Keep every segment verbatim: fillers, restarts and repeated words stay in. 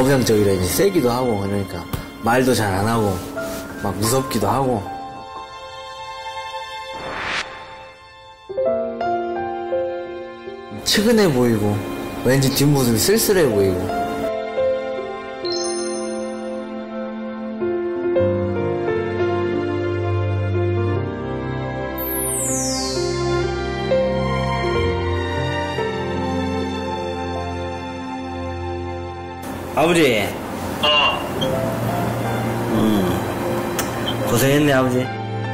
가부장적이라 이제 세기도 하고 그러니까 말도 잘 안 하고 막 무섭기도 하고. 측은해 보이고 왠지 뒷모습이 쓸쓸해 보이고. 아버지. 어. 음. 고생했네, 아버지.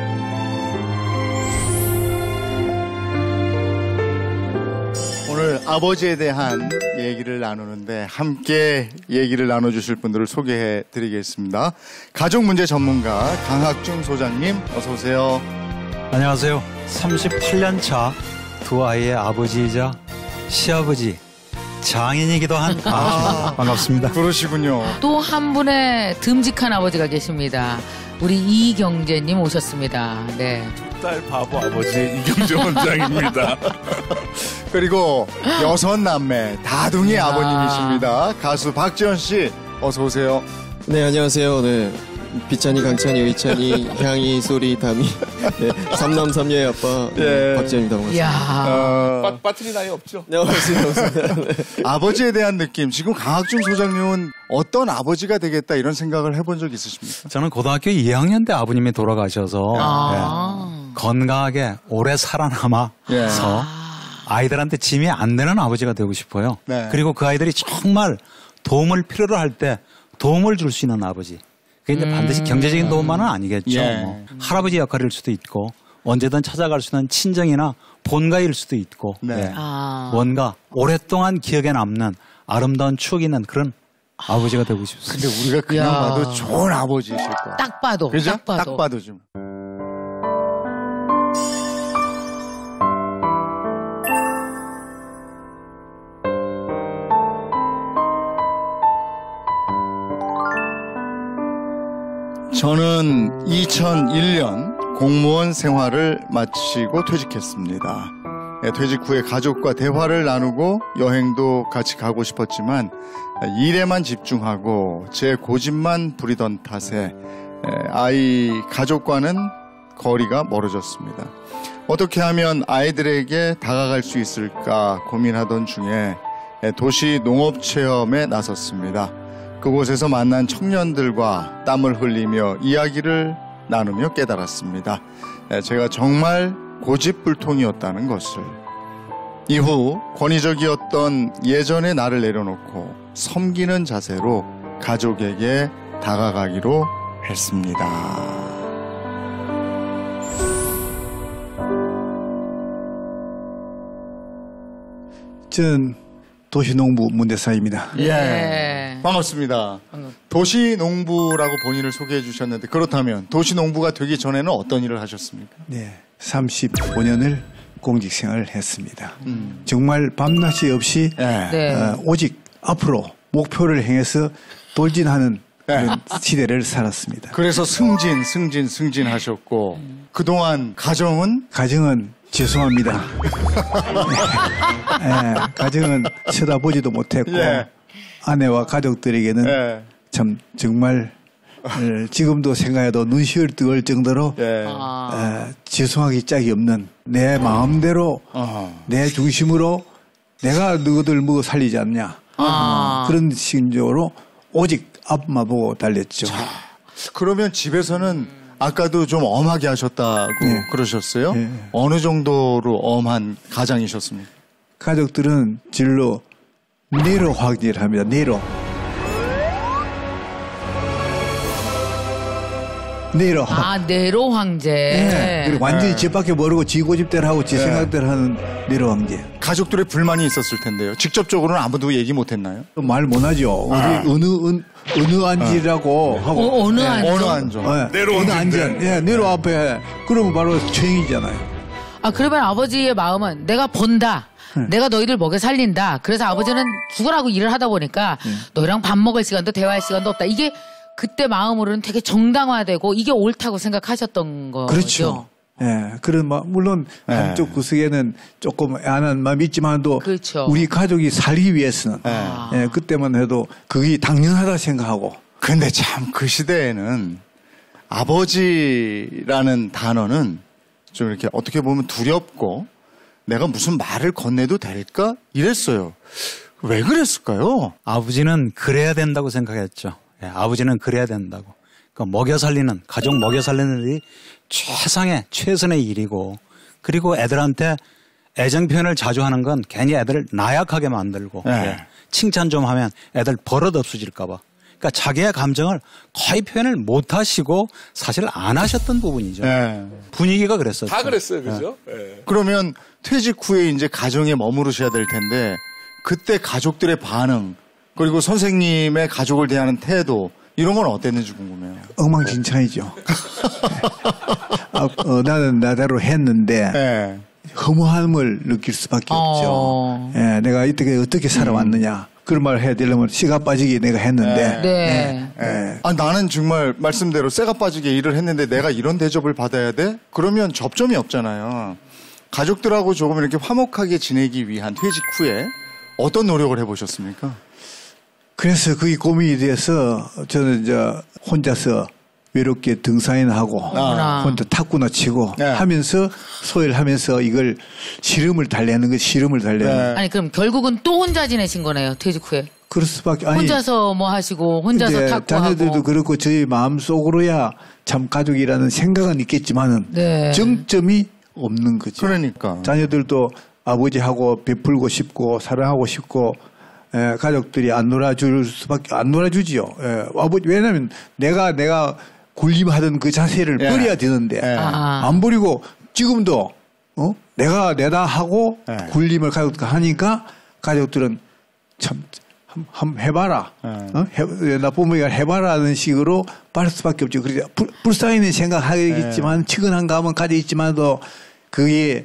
오늘 아버지에 대한 얘기를 나누는데 함께 얘기를 나눠주실 분들을 소개해 드리겠습니다. 가족문제 전문가 강학중 소장님 어서 오세요. 안녕하세요. 삼십팔 년 차 두 아이의 아버지이자 시아버지 장인이기도 한 아, 반갑습니다. 그러시군요. 또 한 분의 듬직한 아버지가 계십니다. 우리 이경재님 오셨습니다. 네. 딸 바보 아버지 이경재 원장입니다. 그리고 여섯 남매 다둥이 야. 아버님이십니다. 가수 박지현 씨 어서 오세요. 네, 안녕하세요. 네. 비찬이, 강찬이, 의찬이, 향이, 소리, 담이. 네, 삼남 삼녀의 아빠 예. 박지현입니다. 반갑습니다. 이야. 어, 빠트리 나이 없죠? 네, 반갑습니다. 반갑습니다. 네. 아버지에 대한 느낌. 지금 강학중 소장님은 어떤 아버지가 되겠다 이런 생각을 해본 적 있으십니까? 저는 고등학교 이 학년 때 아버님이 돌아가셔서 아. 네, 건강하게 오래 살아남아서 예. 아이들한테 짐이 안 되는 아버지가 되고 싶어요. 네. 그리고 그 아이들이 정말 도움을 필요로 할 때 도움을 줄 수 있는 아버지. 그게 이제 음. 반드시 경제적인 도움만은 아니겠죠. 예. 뭐 할아버지 역할일 수도 있고 언제든 찾아갈 수 있는 친정이나 본가일 수도 있고 네. 예. 아. 뭔가 오랫동안 기억에 남는 아름다운 추억이 있는 그런 아버지가 되고 싶습니다. 근데 우리가 그냥 야. 봐도 좋은 아버지이실 거야. 딱 봐도. 그죠? 딱 봐도. 딱 봐도 좀. 저는 이천일 년 공무원 생활을 마치고 퇴직했습니다. 예, 퇴직 후에 가족과 대화를 나누고 여행도 같이 가고 싶었지만 일에만 집중하고 제 고집만 부리던 탓에 예, 아이 가족과는 거리가 멀어졌습니다. 어떻게 하면 아이들에게 다가갈 수 있을까 고민하던 중에 예, 도시 농업 체험에 나섰습니다. 그곳에서 만난 청년들과 땀을 흘리며 이야기를 나누며 깨달았습니다. 제가 정말 고집불통이었다는 것을. 이후 권위적이었던 예전의 나를 내려놓고 섬기는 자세로 가족에게 다가가기로 했습니다. 저는 도시농부 문대사입니다. 예. 네. 반갑습니다. 도시농부라고 본인을 소개해 주셨는데 그렇다면 도시농부가 되기 전에는 어떤 일을 하셨습니까? 네, 삼십오 년을 공직생활을 했습니다. 음. 정말 밤낮이 없이 예. 네. 어, 오직 앞으로 목표를 향해서 돌진하는 네. 그런 시대를 살았습니다. 그래서 승진, 승진, 승진하셨고 그동안 가정은 가정은 죄송합니다. 예, 가정은 쳐다보지도 못했고 예. 아내와 가족들에게는 예. 참 정말 어, 지금도 생각해도 눈시울 뜨거울 정도로 예. 아. 어, 죄송하기 짝이 없는 내 마음대로 어허. 내 중심으로 내가 너희들 먹어 살리지 않냐 아. 어, 그런 심정으로 오직 앞만 보고 달렸죠. 그러면 집에서는 아까도 좀 엄하게 하셨다고 네. 그러셨어요? 네. 어느 정도로 엄한 가장이셨습니까? 가족들은 진로 내로 확인을 합니다. 내로. 내로. 아, 네로 황제. 네. 그리고 완전히 집 밖에 모르고 지 고집대로 하고 지 네. 생각대로 하는 내로 황제. 가족들의 불만이 있었을 텐데요. 직접적으로는 아무도 얘기 못했나요? 말 못하죠. 아. 어느, 어느, 어느 안지라고 하고. 어, 어느 네. 안지? 어느 안정? 네. 내로 어느 황제인데. 안전. 예, 내로 앞에. 그러면 바로 처형이잖아요. 아, 그러면 아버지의 마음은 내가 번다. 내가 너희들 먹여 살린다. 그래서 아버지는 죽으라고 일을 하다 보니까 너희랑 밥 먹을 시간도 대화할 시간도 없다. 이게 그때 마음으로는 되게 정당화되고 이게 옳다고 생각하셨던 거죠. 그렇죠. 예, 그런, 막, 물론, 네. 한쪽 구석에는 조금 애안한 마음이 있지만도, 그렇죠. 우리 가족이 살기 위해서는, 네. 예, 그때만 해도 그게 당연하다 생각하고, 근데 참 그 시대에는 아버지라는 단어는 좀 이렇게 어떻게 보면 두렵고 내가 무슨 말을 건네도 될까? 이랬어요. 왜 그랬을까요? 아버지는 그래야 된다고 생각했죠. 예, 아버지는 그래야 된다고. 그러니까 먹여 살리는, 가족 먹여 살리는 일이 최상의, 최선의 일이고, 그리고 애들한테 애정 표현을 자주 하는 건 괜히 애들을 나약하게 만들고, 네. 예, 칭찬 좀 하면 애들 버릇 없어질까봐. 그러니까 자기의 감정을 거의 표현을 못 하시고 사실 안 하셨던 부분이죠. 네. 분위기가 그랬었죠. 다 그랬어요, 그죠? 예. 그러면 퇴직 후에 이제 가정에 머무르셔야 될 텐데 그때 가족들의 반응 그리고 선생님의 가족을 대하는 태도 이런 건 어땠는지 궁금해요. 엉망진창이죠. 아, 어, 나는 나대로 했는데, 네. 허무함을 느낄 수밖에 없죠. 어. 예, 내가 이때 어떻게 살아왔느냐. 그런 말을 해야 되려면 씨가 빠지게 내가 했는데, 네. 예. 아, 나는 정말 말씀대로 쇠가 빠지게 일을 했는데 내가 이런 대접을 받아야 돼? 그러면 접점이 없잖아요. 가족들하고 조금 이렇게 화목하게 지내기 위한 퇴직 후에 어떤 노력을 해보셨습니까? 그래서 그게 고민이 돼서 저는 이제 혼자서 외롭게 등산이나 하고 아. 혼자 탁구나 치고 네. 하면서 소일 하면서 이걸 시름을 달래는 거 시름을 달래는 네. 아니 그럼 결국은 또 혼자 지내신 거네요. 퇴직 후에. 그럴 수밖에 아니 혼자서 뭐 하시고 혼자서 이제 탁구하고. 자녀들도 그렇고 저희 마음속으로야 참 가족이라는 생각은 있겠지만은 네. 정점이 없는 거죠. 그러니까. 자녀들도 아버지하고 베풀고 싶고 사랑하고 싶고 에, 가족들이 안 놀아줄 수밖에 안 놀아주지요. 에, 아버지 왜냐하면 내가 내가 군림하던 그 자세를 예. 버려야 되는데 예. 아. 안 버리고 지금도 어? 내가 내다 하고 예. 군림을 가족들 하니까 가족들은 참 한, 한 해봐라. 예. 어? 해, 나 부모가 해봐라는 식으로 빠를 수밖에 없죠. 그래서 불, 불쌍히는 생각하겠지만 측은한 감은 가져 있지만도 그게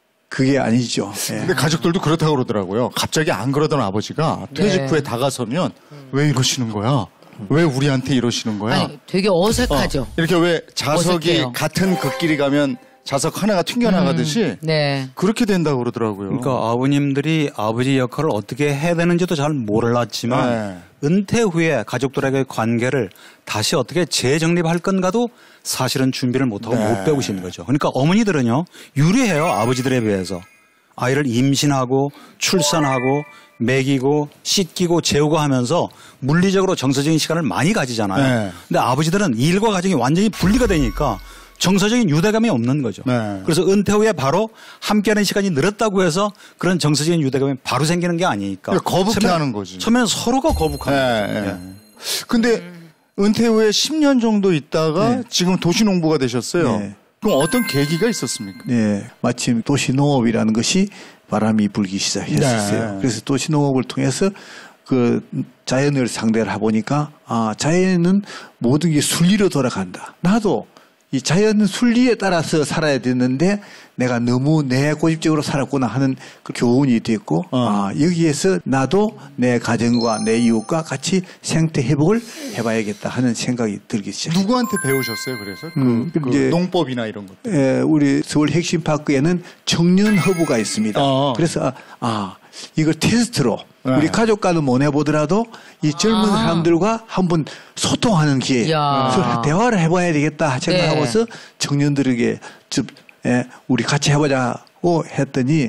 그게 아니죠. 예. 근데 가족들도 그렇다고 그러더라고요. 갑자기 안 그러던 아버지가 퇴직 네. 후에 다가서면 왜 이러시는 거야? 왜 우리한테 이러시는 거야? 아니 되게 어색하죠. 어, 이렇게 왜 자석이 어색해요. 같은 극끼리 가면 자석 하나가 튕겨나가듯이 네. 그렇게 된다고 그러더라고요. 그러니까 아버님들이 아버지 역할을 어떻게 해야 되는지도 잘 몰랐지만 네. 은퇴 후에 가족들에게 관계를 다시 어떻게 재정립할 건가도 사실은 준비를 못하고 네. 못 배우신 거죠. 그러니까 어머니들은요 유리해요. 아버지들에 비해서. 아이를 임신하고 출산하고 먹이고 씻기고 재우고 하면서 물리적으로 정서적인 시간을 많이 가지잖아요. 네. 근데 아버지들은 일과 가정이 완전히 분리가 되니까 정서적인 유대감이 없는 거죠. 네. 그래서 은퇴 후에 바로 함께하는 시간이 늘었다고 해서 그런 정서적인 유대감이 바로 생기는 게 아니니까. 그러니까 거북해하는 거지. 처음에는 서로가 거북하는 네, 거죠. 네. 예. 근데 은퇴 후에 십 년 정도 있다가 네. 지금 도시농부가 되셨어요. 네. 그럼 어떤 계기가 있었습니까? 네, 마침 도시농업이라는 것이 바람이 불기 시작했었어요. 네. 그래서 도시농업을 통해서 그 자연을 상대를 해보니까 아 자연은 모든 게 순리로 돌아간다. 나도 이 자연 순리에 따라서 살아야 되는데 내가 너무 내 고집적으로 살았구나 하는 그 교훈이 됐고 어. 아 여기에서 나도 내 가정과 내 이웃과 같이 생태 회복을 해봐야겠다 하는 생각이 들기 시작했어요. 누구한테 배우셨어요? 그래서 그, 음, 그 이제- 농법이나 이런 것들. 에, 우리 서울 핵심파크에는 청년 허브가 있습니다. 어. 그래서 아, 아, 이걸 테스트로 네. 우리 가족과는 못 해보더라도 이 젊은 아. 사람들과 한번 소통하는 기회, 이야. 그래서 대화를 해봐야 되겠다 생각하고서 네. 청년들에게 즉 에, 우리 같이 해보자고 했더니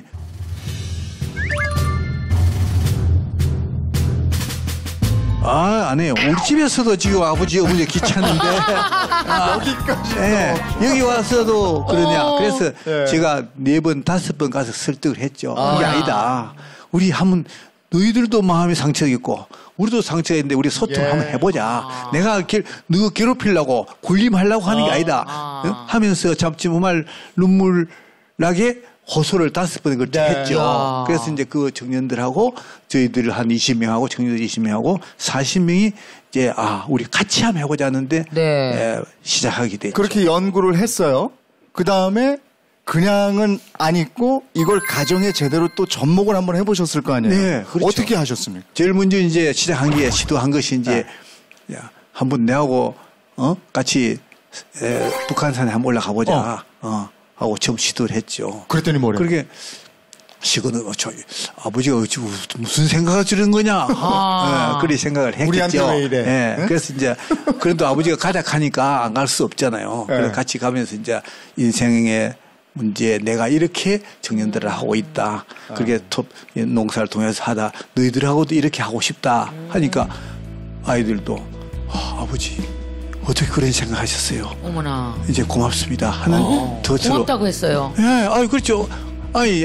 아, 안 해요. 우리 집에서도 지금 아버지, 어머니 귀찮은데. 여기까지. 예, 여기 와서도 그러냐. 어. 그래서 예. 제가 네 번, 다섯 번 가서 설득을 했죠. 그게 아. 아니다. 우리 한번 너희들도 마음에 상처가 있고 우리도 상처가 있는데 우리 소통 예. 한번 해보자. 내가 게, 누구 괴롭히려고 군림하려고 하는 게 아니다. 아. 어? 하면서 잡지 정말 눈물 나게 호소를 다섯 번을 걸쳐 네. 했죠. 야. 그래서 이제 그 청년들하고 저희들 한 이십 명하고 청년들 이십 명하고 사십 명이 이제 아 우리 같이 한번 해보자 하는데 네. 예, 시작하게 됐죠. 그렇게 연구를 했어요. 그 다음에 그냥은 안 있고 이걸 가정에 제대로 또 접목을 한번 해보셨을 거 아니에요. 네, 그렇죠. 어떻게 하셨습니까? 제일 먼저 이제 시작한 게 시도한 것이 이제 야, 한번 내하고 어 같이 에, 북한산에 한번 올라가 보자. 어. 하고 처음 시도를 했죠. 그랬더니 뭐래요? 그렇게 시거는 저 아버지가 어찌 무슨 생각을 주는 거냐. 아. 네, 그리 생각을 했겠죠. 우리한테 왜 이래? 네, 응? 그래서 이제 그래도 아버지가 가자 하니까 안 갈 수 없잖아요. 네. 그래서 같이 가면서 이제 인생의 문제 내가 이렇게 청년들을 하고 있다. 그렇게 톱 농사를 통해서 하다. 너희들하고도 이렇게 하고 싶다 하니까 아이들도 아, 아버지 어떻게 그런 생각하셨어요? 어머나. 이제 고맙습니다 하는 어, 덫으로. 고맙다고 했어요. 예, 아 그렇죠. 아니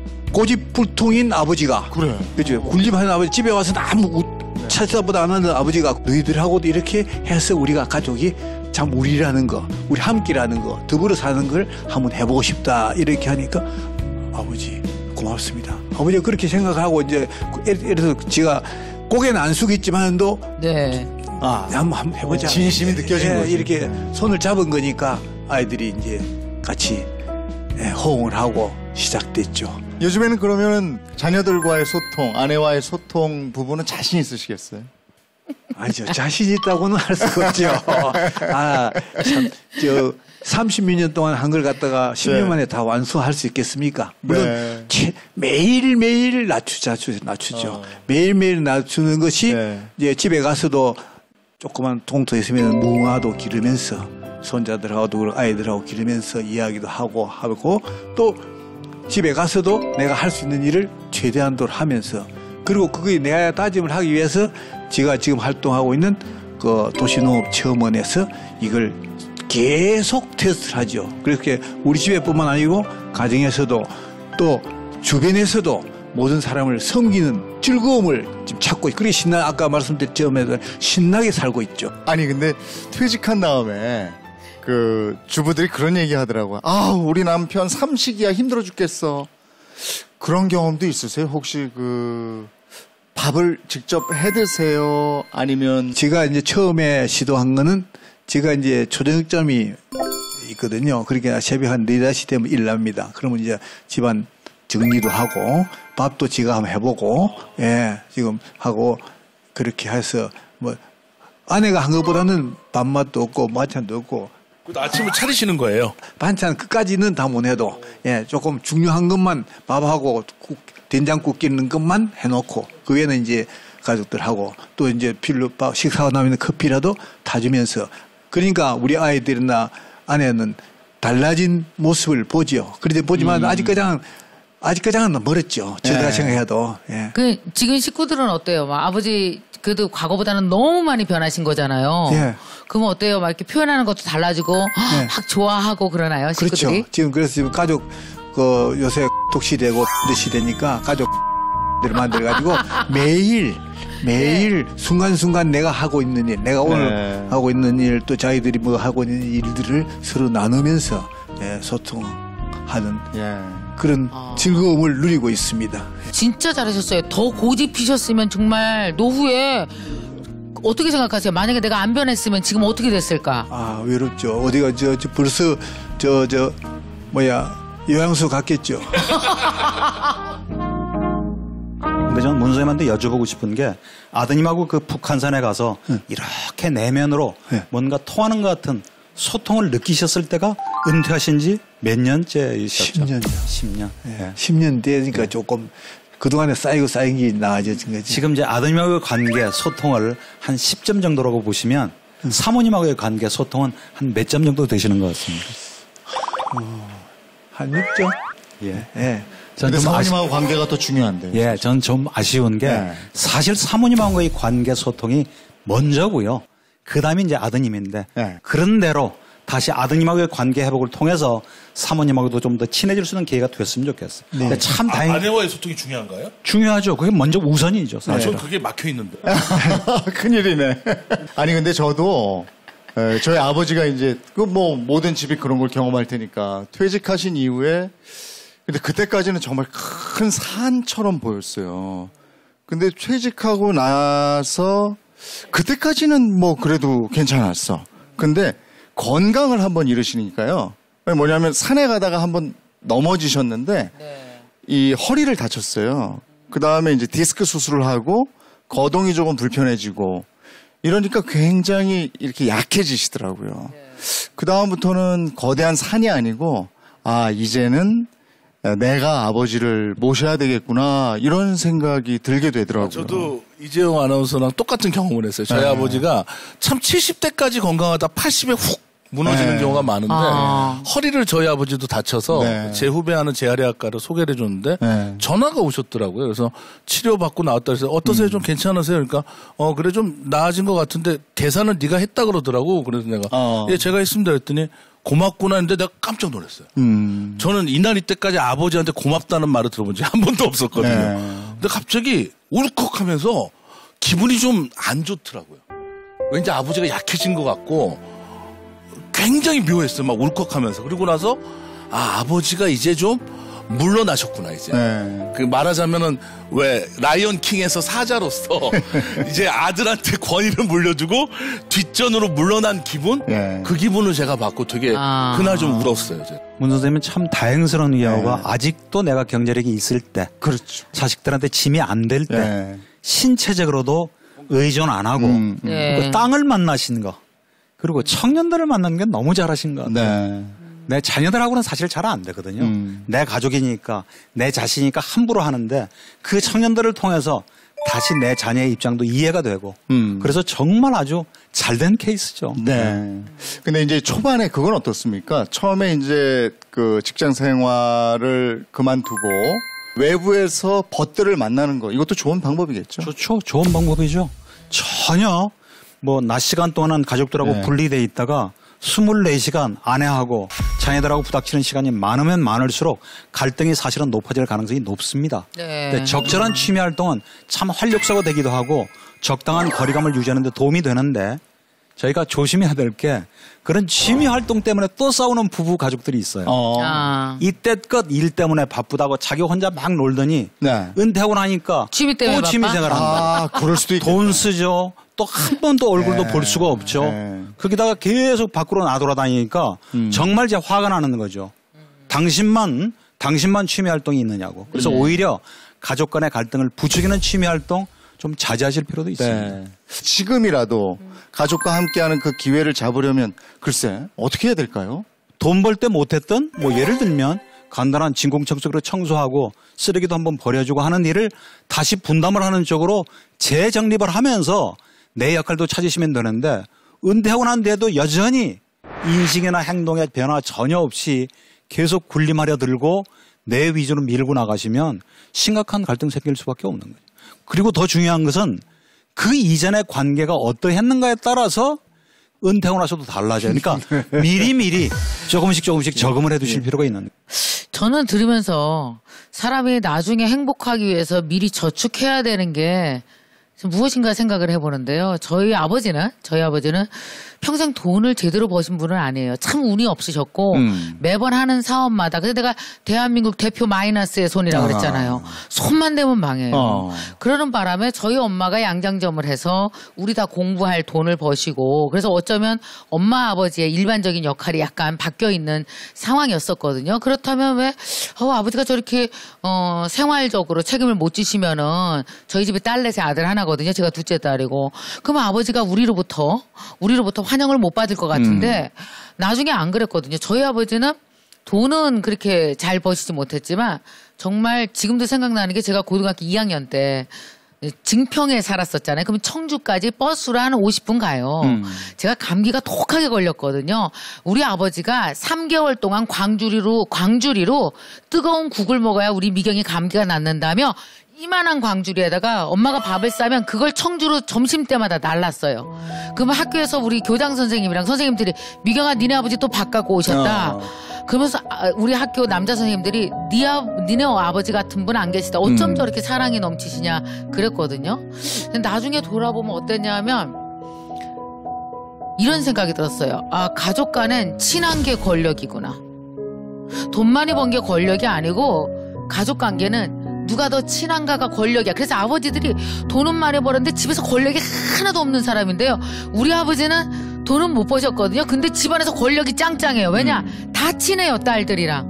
고집불통인 아버지가 그래. 그죠. 군림하는 아버지 집에 와서 아무 찾아보다 안 하는 아버지가 너희들하고도 이렇게 해서 우리가 가족이 참 우리라는 거, 우리 함께라는 거, 더불어 사는 걸 한번 해보고 싶다 이렇게 하니까 아버지 고맙습니다. 아버지가 그렇게 생각하고 이제 예를 들어서 제가 고개는 안 숙였지만도 네. 아, 한번, 한번 해보자. 진심이 느껴진 예, 거지. 이렇게 손을 잡은 거니까 아이들이 이제 같이 예, 호응을 하고 시작됐죠. 요즘에는 그러면 자녀들과의 소통, 아내와의 소통 부분은 자신 있으시겠어요? 아니죠. 자신 있다고는 할 수가 없죠. 아, 참, 저, 삼십몇 년 동안 한 걸 갖다가 십 년 네. 만에 다 완수할 수 있겠습니까? 물론, 네. 채, 매일매일 낮추, 낮추, 낮추죠. 어. 매일매일 낮추는 것이 네. 이제 집에 가서도 조그만 동터 있으면 무화도 기르면서 손자들하고도 아이들하고 기르면서 이야기도 하고 하고 또 집에 가서도 내가 할 수 있는 일을 최대한도로 하면서 그리고 그게 내가 따짐을 하기 위해서 제가 지금 활동하고 있는 그 도시농업체험원에서 이걸 계속 테스트를 하죠. 그렇게 우리 집에뿐만 아니고 가정에서도 또 주변에서도 모든 사람을 섬기는 즐거움을 지금 찾고 그렇게 신나 아까 말씀드린 처음에 신나게 살고 있죠. 아니 근데 퇴직한 다음에 그 주부들이 그런 얘기 하더라고요. 아, 우리 남편 삼식이야 힘들어 죽겠어. 그런 경험도 있으세요? 혹시 그 밥을 직접 해 드세요? 아니면 제가 이제 처음에 시도한 거는 제가 이제 초저녁점이 있거든요. 그러니까 새벽 한 네 다시 되면 일 납니다. 그러면 이제 집안 정리도 하고 밥도 제가 한번 해보고 예 지금 하고 그렇게 해서 뭐 아내가 한 것보다는 밥맛도 없고 반찬도 없고 그 아침을 차리시는 거예요. 반찬 끝까지는 다 못 해도 예 조금 중요한 것만 밥하고 국, 된장국 끼는 것만 해놓고 그 외에는 이제 가족들하고 또 이제 필요 식사가 나면 커피라도 타주면서 그러니까 우리 아이들이나 아내는 달라진 모습을 보죠. 그런데 보지만 음. 아직까지는 아직까지는 멀었죠. 제가 예. 생각해도. 예. 그 지금 식구들은 어때요? 막 아버지 그래도 과거보다는 너무 많이 변하신 거잖아요. 예. 그러면 어때요? 막 이렇게 표현하는 것도 달라지고 예. 막 좋아하고 그러나요? 식구들이? 그렇죠. 지금 그래서 지금 가족 그 요새 독시되고 시대니까 가족들을 만들어가지고 매일 매일 순간순간 내가 하고 있는 일, 내가 오늘 네. 하고 있는 일, 또 자기들이 뭐 하고 있는 일들을 서로 나누면서 예, 소통하는 예. 그런 아. 즐거움을 누리고 있습니다. 진짜 잘하셨어요. 더 고집피셨으면 정말 노후에 어떻게 생각하세요? 만약에 내가 안 변했으면 지금 어떻게 됐을까? 아 외롭죠. 어디가 저, 저 벌써 저 저 뭐야 요양소 갔겠죠. 근데 저는 문 선생님한테 여쭤보고 싶은 게 아드님하고 그 북한산에 가서 네. 이렇게 내면으로 네. 뭔가 통하는 것 같은 소통을 느끼셨을 때가 은퇴하신 지 몇 년째이셨죠? 십 년이요. 십 년. 예. 십 년 되니까 조금 그동안에 쌓이고 쌓인 게 나아져진 거지. 지금 이제 아드님하고의 관계 소통을 한 십 점 정도라고 보시면 사모님하고의 관계 소통은 한 몇 점 정도 되시는 것 같습니다. 한 육 점? 예. 예. 전 근데 좀 아쉬, 사모님하고 관계가 더 중요한데. 예, 전 좀 아쉬운 게 네. 사실 사모님하고의 관계 소통이 먼저고요. 그 다음에 이제 아드님인데 네. 그런 대로 다시 아드님하고의 관계 회복을 통해서 사모님하고도 좀 더 친해질 수 있는 기회가 됐으면 좋겠어요. 네. 근데 참 아, 다행 아내와의 소통이 중요한가요? 중요하죠. 그게 먼저 우선이죠. 아, 사실은. 전 그게 막혀 있는데. 큰일이네. 아니 근데 저도 에, 저희 아버지가 이제 그 뭐 모든 집이 그런 걸 경험할 테니까 퇴직하신 이후에 근데 그때까지는 정말 큰 산처럼 보였어요. 근데 퇴직하고 나서 그때까지는 뭐 그래도 괜찮았어. 근데 건강을 한번 잃으시니까요. 뭐냐면 산에 가다가 한번 넘어지셨는데 네. 이 허리를 다쳤어요. 그 다음에 이제 디스크 수술을 하고 거동이 조금 불편해지고 이러니까 굉장히 이렇게 약해지시더라고요. 그 다음부터는 거대한 산이 아니고 아, 이제는 내가 아버지를 모셔야 되겠구나 이런 생각이 들게 되더라고요. 저도 이재용 아나운서랑 똑같은 경험을 했어요. 저희 네. 아버지가 참 칠십 대까지 건강하다 팔십에 훅 무너지는 네. 경우가 많은데 아. 허리를 저희 아버지도 다쳐서 네. 제 후배하는 재활의학과를 소개를 해줬는데 네. 전화가 오셨더라고요. 그래서 치료받고 나왔다 해서 어떠세요? 음. 좀 괜찮으세요? 그러니까 어 그래 좀 나아진 것 같은데 계산은 네가 했다 그러더라고. 그래서 내가 어. 예 제가 했습니다 했더니 고맙구나 했는데 내가 깜짝 놀랐어요. 음. 저는 이날 이때까지 아버지한테 고맙다는 말을 들어본 적이 한 번도 없었거든요. 네. 근데 갑자기 울컥하면서 기분이 좀 안 좋더라고요. 왠지 아버지가 약해진 것 같고 굉장히 묘했어요. 막 울컥하면서. 그리고 나서 아 아버지가 이제 좀 물러나셨구나 이제. 네. 그 말하자면은 왜 라이언 킹에서 사자로서 이제 아들한테 권위를 물려주고 뒷전으로 물러난 기분? 네. 그 기분을 제가 받고 되게 아. 그날 좀 울었어요. 제가. 문 선생님은 참 다행스러운 경우가 네. 아직도 내가 경제력이 있을 때 그렇죠. 자식들한테 짐이 안 될 때 네. 신체적으로도 의존 안 하고 음, 음. 네. 그 땅을 만나신 거 그리고 청년들을 만나는 게 너무 잘하신 것 같아요. 네. 내 자녀들하고는 사실 잘 안 되거든요. 음. 내 가족이니까 내 자신이니까 함부로 하는데 그 청년들을 통해서 다시 내 자녀의 입장도 이해가 되고 음. 그래서 정말 아주 잘된 케이스죠. 네. 근데 이제 초반에 그건 어떻습니까? 처음에 이제 그 직장 생활을 그만두고 외부에서 벗들을 만나는 거 이것도 좋은 방법이겠죠? 좋죠. 좋은 방법이죠. 전혀 뭐 낮 시간 동안은 가족들하고 네. 분리돼 있다가 이십사 시간 아내하고 자녀들하고 부닥치는 시간이 많으면 많을수록 갈등이 사실은 높아질 가능성이 높습니다. 네. 근데 적절한 취미 활동은 참 활력소가 되기도 하고 적당한 거리감을 유지하는 데 도움이 되는데 저희가 조심해야 될 게 그런 취미 활동 때문에 또 싸우는 부부 가족들이 있어요. 어. 아. 이때껏 일 때문에 바쁘다고 자기 혼자 막 놀더니 네. 은퇴하고 나니까 취미 때문에 또 취미 바빠? 생활 한다. 아, 그럴 수도 있겠다. 돈 쓰죠. 또 한 번도 얼굴도 네. 볼 수가 없죠. 네. 거기다가 계속 밖으로 나돌아다니니까 음. 정말 이제 화가 나는 거죠. 당신만 당신만 취미 활동이 있느냐고. 그래서 오히려 가족 간의 갈등을 부추기는 취미 활동 좀 자제하실 필요도 있습니다. 네. 지금이라도 가족과 함께하는 그 기회를 잡으려면 글쎄 어떻게 해야 될까요? 돈 벌 때 못했던 뭐 예를 들면 간단한 진공청소기로 청소하고 쓰레기도 한번 버려주고 하는 일을 다시 분담을 하는 쪽으로 재정립을 하면서 내 역할도 찾으시면 되는데 은퇴하고 난 뒤에도 여전히 인식이나 행동에 변화 전혀 없이 계속 군림하려 들고 내 위주로 밀고 나가시면 심각한 갈등 생길 수밖에 없는 거예요. 그리고 더 중요한 것은 그 이전의 관계가 어떠했는가에 따라서 은퇴하고 나서도 달라져요. 그러니까 미리미리 조금씩 조금씩 적응을 해 두실 필요가 있는 거예요. 저는 들으면서 사람이 나중에 행복하기 위해서 미리 저축해야 되는 게 무엇인가 생각을 해보는데요. 저희 아버지는 저희 아버지는 평생 돈을 제대로 버신 분은 아니에요. 참 운이 없으셨고 음. 매번 하는 사업마다 그래서 내가 대한민국 대표 마이너스의 손이라고 그랬잖아요. 손만 대면 망해요. 어. 그러는 바람에 저희 엄마가 양장점을 해서 우리 다 공부할 돈을 버시고 그래서 어쩌면 엄마 아버지의 일반적인 역할이 약간 바뀌어 있는 상황이었었거든요. 그렇다면 왜 어, 아버지가 저렇게 어, 생활적으로 책임을 못 지시면은 저희 집에 딸넷의 아들 하나거든요. 제가 둘째 딸이고 그러면 아버지가 우리로부터 우리로부터 환영을 못 받을 것 같은데 음. 나중에 안 그랬거든요. 저희 아버지는 돈은 그렇게 잘 버시지 못했지만 정말 지금도 생각나는 게 제가 고등학교 이 학년 때 증평에 살았었잖아요. 그럼 청주까지 버스로 한 오십 분 가요. 음. 제가 감기가 독하게 걸렸거든요. 우리 아버지가 삼 개월 동안 광주리로 광주리로 뜨거운 국을 먹어야 우리 미경이 감기가 낫는다며 이만한 광주리에다가 엄마가 밥을 싸면 그걸 청주로 점심때마다 날랐어요. 그러면 학교에서 우리 교장 선생님이랑 선생님들이 미경아 니네 아버지 또 밥 갖고 오셨다. 어. 그러면서 우리 학교 남자 선생님들이 니 아, 니네 아버지 같은 분 안 계시다. 어쩜 음. 저렇게 사랑이 넘치시냐 그랬거든요. 근데 나중에 돌아보면 어땠냐 하면 이런 생각이 들었어요. 아 가족 간엔 친한 게 권력이구나. 돈 많이 번 게 권력이 아니고 가족 관계는 누가 더 친한가가 권력이야. 그래서 아버지들이 돈은 많이 벌었는데 집에서 권력이 하나도 없는 사람인데요. 우리 아버지는 돈은 못 버셨거든요. 근데 집안에서 권력이 짱짱해요. 왜냐? 음. 다 친해요, 딸들이랑.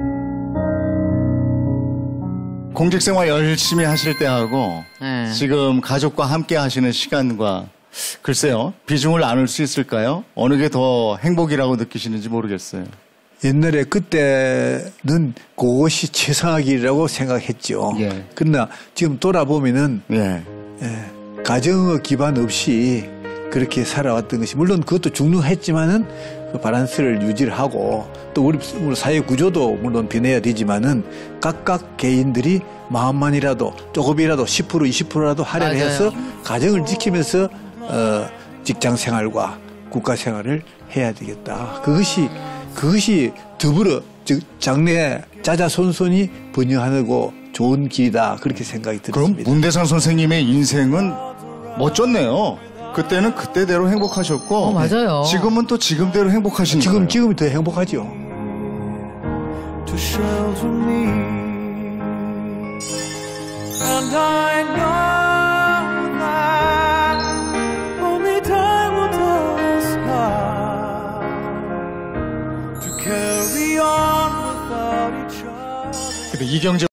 공직생활 열심히 하실 때하고 네. 지금 가족과 함께 하시는 시간과 글쎄요. 비중을 나눌 수 있을까요? 어느 게 더 행복이라고 느끼시는지 모르겠어요. 옛날에 그때는 그것이 최상의 길이라고 생각했죠. 예. 그러나 지금 돌아보면은 예. 예, 가정의 기반 없이 그렇게 살아왔던 것이 물론 그것도 중요했지만은 그 바란스를 유지를 하고 또 우리, 우리 사회 구조도 물론 변해야 되지만은 각각 개인들이 마음만이라도 조금이라도 십 퍼센트 이십 퍼센트라도 할애해서 가정을 지키면서 어, 직장 생활과 국가 생활을 해야 되겠다. 그것이 그것이 더불어 즉 장래 자자손손이 번영하고 좋은 길이다 그렇게 생각이 들었습니다. 그럼 문대상 선생님의 인생은 멋졌네요. 그때는 그때대로 행복하셨고 어, 맞아요. 지금은 또 지금대로 행복하신 지금 거예요. 지금이 더 행복하죠. To shelter me, and I know that only time will tell us how to carry on without each other. 근데 이경재